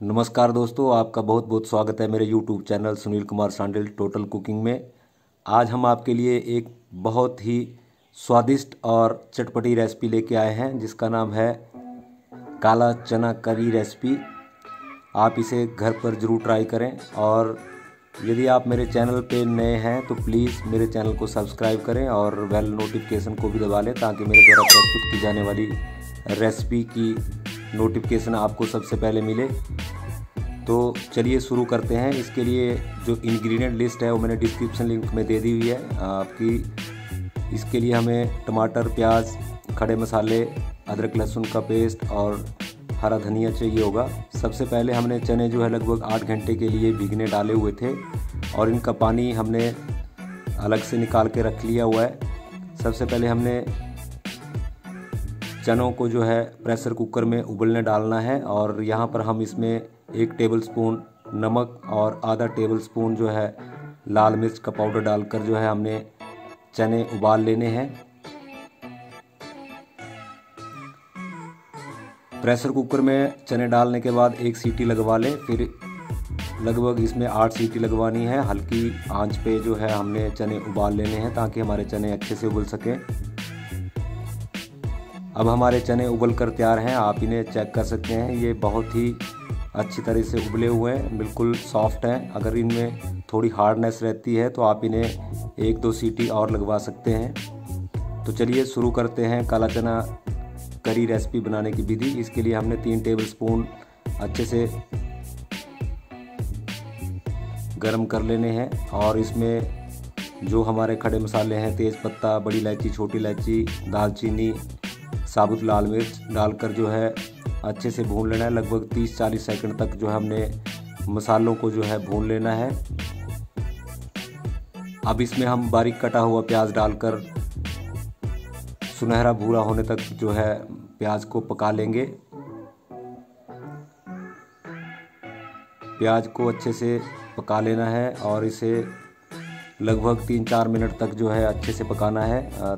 नमस्कार दोस्तों, आपका बहुत बहुत स्वागत है मेरे YouTube channel Sunil Kumar Sandil total cooking में। आज हम आपके लिए एक बहुत ही स्वादिष्ट और चटपटी रेसिपी लेके आए हैं जिसका नाम है काला चना करी रेसिपी। आप इसे घर पर ज़रूर ट्राई करें और यदि आप मेरे चैनल पे नए हैं तो प्लीज़ मेरे चैनल को सब्सक्राइब करें और बेल नोटिफिकेशन को भी दबा लें ताकि मेरे द्वारा प्रस्तुत की जाने वाली रेसिपी की नोटिफिकेशन आपको सबसे पहले मिले। तो चलिए शुरू करते हैं। इसके लिए जो इंग्रेडिएंट लिस्ट है वो मैंने डिस्क्रिप्शन लिंक में दे दी हुई है आपकी। इसके लिए हमें टमाटर, प्याज, खड़े मसाले, अदरक लहसुन का पेस्ट और हरा धनिया चाहिए होगा। सबसे पहले हमने चने जो है लगभग 8 घंटे के लिए भीगने डाले हुए थे और इनका पानी हमने अलग से निकाल के रख लिया हुआ है। सबसे पहले हमने चनों को जो है प्रेशर कुकर में उबलने डालना है और यहाँ पर हम इसमें 1 टेबलस्पून नमक और आधा टेबलस्पून जो है लाल मिर्च का पाउडर डालकर जो है हमने चने उबाल लेने हैं। प्रेशर कुकर में चने डालने के बाद 1 सीटी लगवा लें। फिर लगभग इसमें 8 सीटी लगवानी है। हल्की आंच पे जो है हमने चने उबाल लेने हैं ताकि हमारे चने अच्छे से उबल सकें। अब हमारे चने उबल कर तैयार हैं, आप इन्हें चेक कर सकते हैं। ये बहुत ही अच्छी तरह से उबले हुए हैं, बिल्कुल सॉफ्ट हैं। अगर इनमें थोड़ी हार्डनेस रहती है तो आप इन्हें 1-2 सीटी और लगवा सकते हैं। तो चलिए शुरू करते हैं काला चना करी रेसिपी बनाने की विधि। इसके लिए हमने 3 टेबलस्पून अच्छे से गरम कर लेने हैं और इसमें जो हमारे खड़े मसाले हैं, तेज़ पत्ता, बड़ी इलायची, छोटी इलायची, दालचीनी, साबुत लाल मिर्च डालकर जो है अच्छे से भून लेना है। लगभग 30-40 सेकंड तक जो है हमने मसालों को जो है भून लेना है। अब इसमें हम बारीक कटा हुआ प्याज डालकर सुनहरा भूरा होने तक जो है प्याज को पका लेंगे। प्याज को अच्छे से पका लेना है और इसे लगभग 3-4 मिनट तक जो है अच्छे से पकाना है।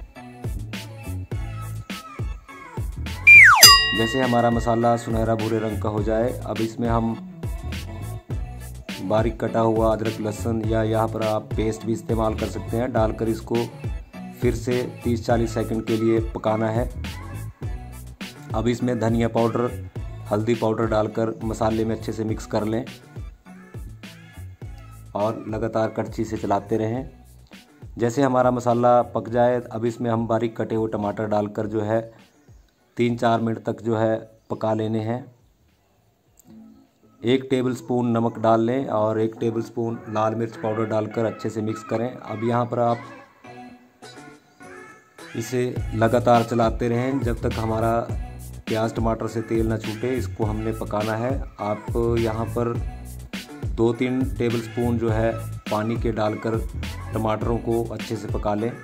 जैसे हमारा मसाला सुनहरा भूरे रंग का हो जाए, अब इसमें हम बारीक कटा हुआ अदरक लहसुन या यहाँ पर आप पेस्ट भी इस्तेमाल कर सकते हैं डालकर इसको फिर से 30-40 सेकंड के लिए पकाना है। अब इसमें धनिया पाउडर, हल्दी पाउडर डालकर मसाले में अच्छे से मिक्स कर लें और लगातार कड़छी से चलाते रहें। जैसे हमारा मसाला पक जाए, अब इसमें हम बारीक कटे हुए टमाटर डालकर जो है 3-4 मिनट तक जो है पका लेने हैं। 1 टेबलस्पून नमक डाल लें और 1 टेबलस्पून लाल मिर्च पाउडर डालकर अच्छे से मिक्स करें। अब यहाँ पर आप इसे लगातार चलाते रहें जब तक हमारा प्याज टमाटर से तेल ना छूटे। इसको हमने पकाना है। आप यहाँ पर 2-3 टेबलस्पून जो है पानी के डालकर टमाटरों को अच्छे से पका लें।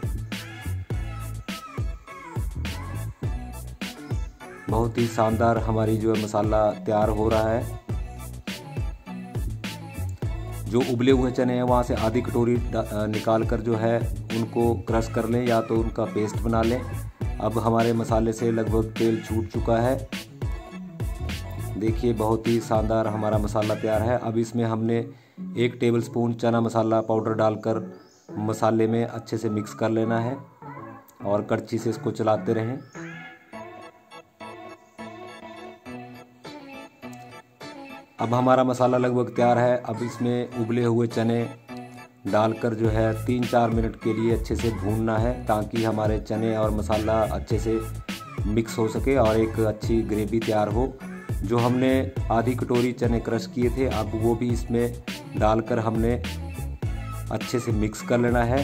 बहुत ही शानदार हमारी जो है मसाला तैयार हो रहा है। जो उबले हुए चने हैं वहाँ से आधी कटोरी निकाल कर जो है उनको क्रश कर लें या तो उनका पेस्ट बना लें। अब हमारे मसाले से लगभग तेल छूट चुका है। देखिए बहुत ही शानदार हमारा मसाला तैयार है। अब इसमें हमने 1 टेबलस्पून चना मसाला पाउडर डालकर मसाले में अच्छे से मिक्स कर लेना है और कड़छी से इसको चलाते रहें। अब हमारा मसाला लगभग तैयार है। अब इसमें उबले हुए चने डालकर जो है 3-4 मिनट के लिए अच्छे से भूनना है ताकि हमारे चने और मसाला अच्छे से मिक्स हो सके और एक अच्छी ग्रेवी तैयार हो। जो हमने आधी कटोरी चने क्रश किए थे, अब वो भी इसमें डालकर हमने अच्छे से मिक्स कर लेना है।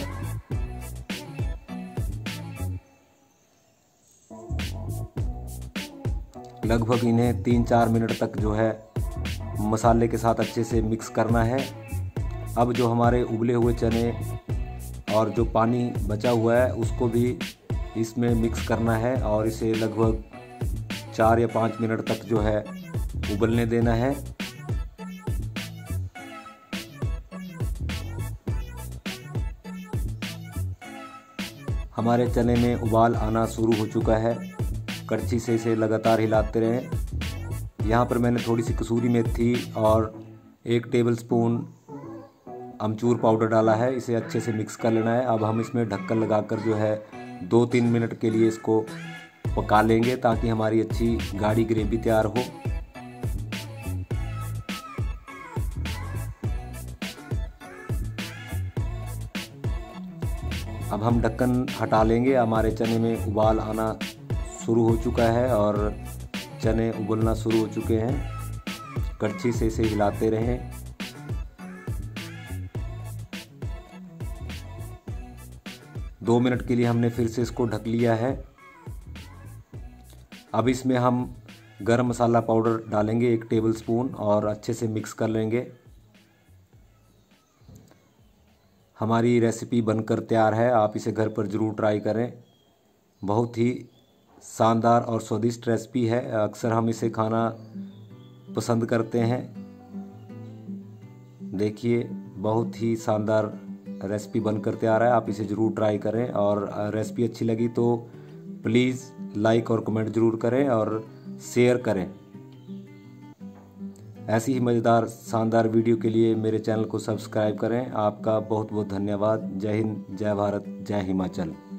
लगभग इन्हें 3-4 मिनट तक जो है मसाले के साथ अच्छे से मिक्स करना है। अब जो हमारे उबले हुए चने और जो पानी बचा हुआ है उसको भी इसमें मिक्स करना है और इसे लगभग 4 या 5 मिनट तक जो है उबलने देना है। हमारे चने में उबाल आना शुरू हो चुका है। कड़छी से इसे लगातार हिलाते रहें। यहाँ पर मैंने थोड़ी सी कसूरी मेथी और 1 टेबलस्पून अमचूर पाउडर डाला है। इसे अच्छे से मिक्स कर लेना है। अब हम इसमें ढक्कन लगाकर जो है 2-3 मिनट के लिए इसको पका लेंगे ताकि हमारी अच्छी गाढ़ी ग्रेवी तैयार हो। अब हम ढक्कन हटा लेंगे। हमारे चने में उबाल आना शुरू हो चुका है और चने उबलना शुरू हो चुके हैं। कड़छी से इसे हिलाते रहें। दो मिनट के लिए हमने फिर से इसको ढक लिया है। अब इसमें हम गरम मसाला पाउडर डालेंगे 1 टेबलस्पून और अच्छे से मिक्स कर लेंगे। हमारी रेसिपी बनकर तैयार है। आप इसे घर पर ज़रूर ट्राई करें। बहुत ही शानदार और स्वादिष्ट रेसिपी है। अक्सर हम इसे खाना पसंद करते हैं। देखिए, बहुत ही शानदार रेसिपी बनकर तैयार है। आप इसे ज़रूर ट्राई करें और रेसिपी अच्छी लगी तो प्लीज़ लाइक और कमेंट ज़रूर करें और शेयर करें। ऐसी ही मज़ेदार शानदार वीडियो के लिए मेरे चैनल को सब्सक्राइब करें। आपका बहुत बहुत धन्यवाद। जय हिंद, जय भारत, जय हिमाचल।